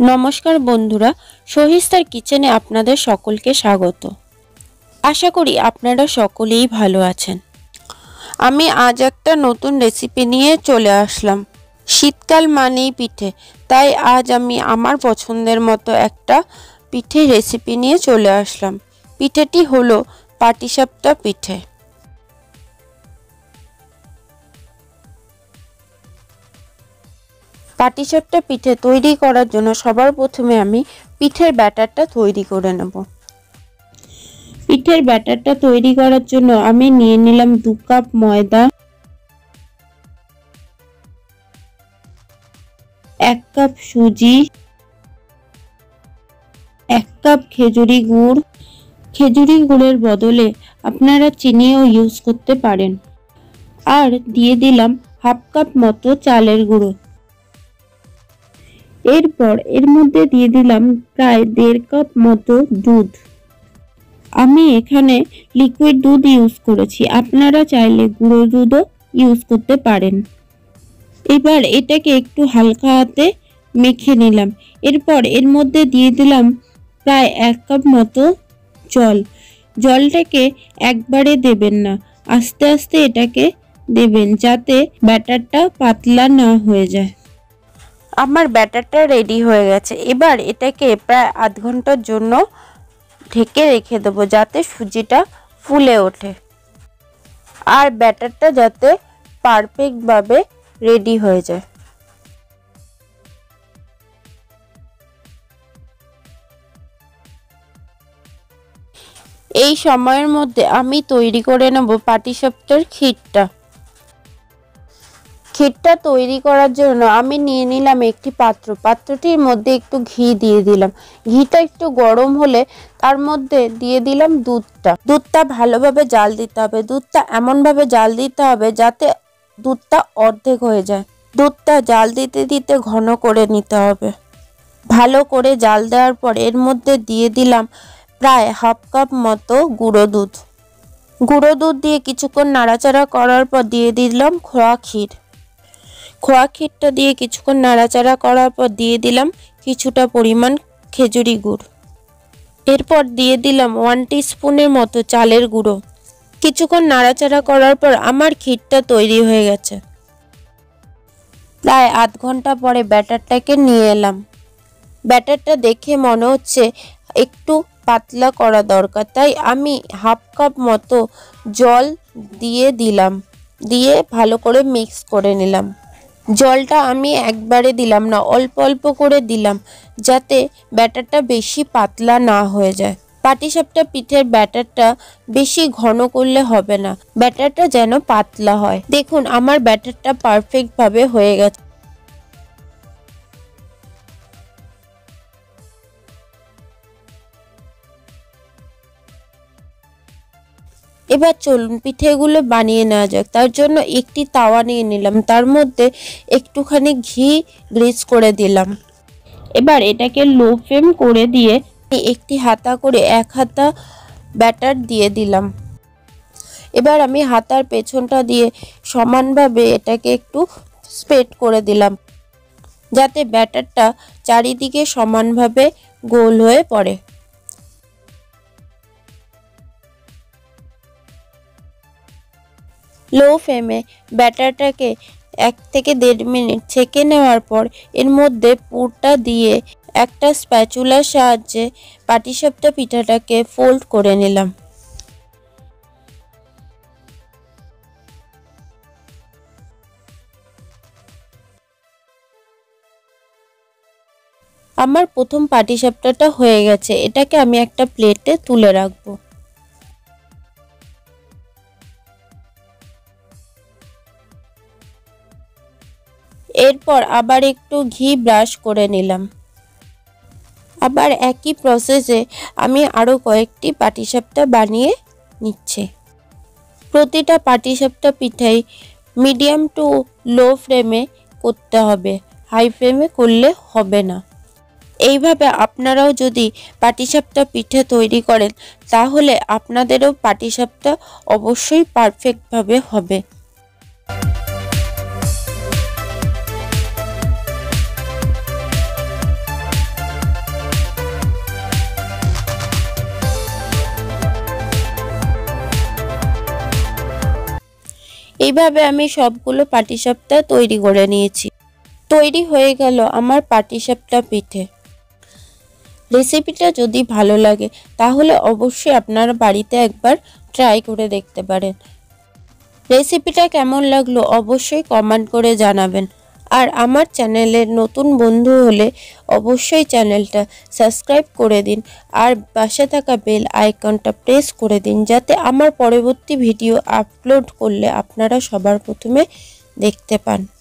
নমস্কার বন্ধুরা, সহিস্তার কিচেনে আপনাদের সকলকে স্বাগত। আশা করি আপনারা সকলেই ভালো আছেন। আমি আজ একটা নতুন রেসিপি নিয়ে চলে আসলাম। শীতকাল মানেই পিঠে, তাই আজ আমি আমার পছন্দের মতো একটা পিঠে রেসিপি নিয়ে চলে আসলাম। পিঠেটি হলো পাটিসাপটা পিঠে। পাটিসাপটা পিঠে তৈরি করার জন্য সবার প্রথমে আমি পিঠের ব্যাটারটা তৈরি করে নেব। পিঠের ব্যাটারটা তৈরি করার জন্য আমি নিয়ে নিলাম 2 কাপ ময়দা, 1 কাপ সুজি, 1 কাপ খেজুরি গুড়। খেজুরি গুড়ের বদলে আপনারা চিনিও ইউজ করতে পারেন। আর দিয়ে দিলাম 1/2 কাপ মতো চালের গুঁড়ো। এরপর এর মধ্যে দিয়ে দিলাম প্রায় 1.5 কাপ মতো দুধ। আমি এখানে লিকুইড দুধ ইউজ করেছি, আপনারা চাইলে গুঁড়ো দুধও ইউজ করতে পারেন। এবার এটাকে একটু হালকা হাতে মেখে নিলাম। এরপর এর মধ্যে দিয়ে দিলাম প্রায় 1 কাপ মতো জল। জলটাকে একবারে দেবেন না, আস্তে আস্তে এটাকে দেবেন যাতে ব্যাটারটা পাতলা না হয়ে যায়। আমার ব্যাটারটা রেডি হয়ে গেছে। এবার এটাকে প্রায় আধ ঘন্টার জন্য ঢেকে রেখে দেবো যাতে সুজিটা ফুলে ওঠে আর ব্যাটারটা যাতে পারফেক্টভাবে রেডি হয়ে যায়। এই সময়ের মধ্যে আমি তৈরি করে নেব পাটিসাপটার ক্ষীরটা। ক্ষীরটা তৈরি করার জন্য আমি নিয়ে নিলাম একটি পাত্র। পাত্রটির মধ্যে একটু ঘি দিয়ে দিলাম। ঘিটা একটু গরম হলে তার মধ্যে দিয়ে দিলাম দুধটা ভালোভাবে জাল দিতে হবে। দুধটা এমনভাবে জাল দিতে হবে যাতে দুধটা অর্ধেক হয়ে যায়। দুধটা জাল দিতে দিতে ঘন করে নিতে হবে। ভালো করে জাল দেওয়ার পর এর মধ্যে দিয়ে দিলাম প্রায় 1/2 কাপ মতো গুঁড়ো দুধ। গুঁড়ো দুধ দিয়ে কিছুক্ষণ নাড়াচাড়া করার পর দিয়ে দিলাম খোয়া ক্ষীর। খোয়া ক্ষীরটা দিয়ে কিছুক্ষণ নাড়াচাড়া করার পর দিয়ে দিলাম কিছুটা পরিমাণ খেজুরি গুড়। এরপর দিয়ে দিলাম 1 টিস্পুনের মতো চালের গুঁড়ো। কিছুক্ষণ নাড়াচাড়া করার পর আমার ক্ষীরটা তৈরি হয়ে গেছে। প্রায় আধ ঘন্টা পরে ব্যাটারটাকে নিয়ে এলাম। ব্যাটারটা দেখে মনে হচ্ছে একটু পাতলা করা দরকার, তাই আমি 1/2 কাপ মতো জল দিয়ে দিলাম। দিয়ে ভালো করে মিক্স করে নিলাম। জলটা আমি একবারে দিলাম না, অল্প অল্প করে দিলাম যাতে ব্যাটারটা বেশি পাতলা না হয়ে যায়। পাটিসাপটা পিঠের ব্যাটারটা বেশি ঘন করলে হবে না, ব্যাটারটা যেন পাতলা হয়। দেখুন আমার ব্যাটারটা পারফেক্ট ভাবে হয়ে গেছে। এবার চলুন পিঠেগুলো বানিয়ে নেওয়া যাক। তার জন্য একটি তাওয়া নিয়ে নিলাম, তার মধ্যে একটুখানি ঘি গ্রিস করে দিলাম। এবার এটাকে লো ফ্লেম করে দিয়ে একটি হাতা করে 1 হাতা ব্যাটার দিয়ে দিলাম। এবার আমি হাতার পেছনটা দিয়ে সমানভাবে এটাকে একটু স্প্রেড করে দিলাম যাতে ব্যাটারটা চারিদিকে সমানভাবে গোল হয়ে পড়ে। লো ফ্লেমে ব্যাটারটাকে 1 থেকে 1.5 মিনিট ছেঁকে নেওয়ার পর এর মধ্যে পুরটা দিয়ে একটা স্প্যাচুলার সাহায্যে পাটিসাপটা পিঠাটাকে ফোল্ড করে নিলাম। আমার প্রথম পাটিসাপটাটা হয়ে গেছে। এটাকে আমি একটা প্লেটে তুলে রাখবো। এরপর আবার একটু ঘি ব্রাশ করে নিলাম। আবার একই প্রসেসে আমি আরো কয়েকটি পাটিসাপটা বানিয়ে নিচ্ছি। প্রতিটা পাটিসাপটা পিঠাই মিডিয়াম টু লো ফ্লেমে করতে হবে, হাই ফ্লেমে করলে হবে না। এইভাবে আপনারাও যদি পাটিসাপটা পিঠে তৈরি করেন তাহলে আপনাদেরও পাটিসাপটা অবশ্যই পারফেক্টভাবে হবে। এইভাবে আমি সবগুলো পাটিসাপটা তৈরি করে নিয়েছি। তৈরি হয়ে গেল আমার পাটিসাপটা পিঠে। রেসিপিটা যদি ভালো লাগে তাহলে অবশ্যই আপনারা বাড়িতে একবার ট্রাই করে দেখতে পারেন। রেসিপিটা কেমন লাগলো অবশ্যই কমেন্ট করে জানাবেন। আর আমার চ্যানেলের নতুন বন্ধু হলে অবশ্যই চ্যানেলটা সাবস্ক্রাইব করে দিন আর পাশে থাকা বেল আইকনটা প্রেস করে দিন, যাতে আমার পরবর্তী ভিডিও আপলোড করলে আপনারা সবার প্রথমে দেখতে পান।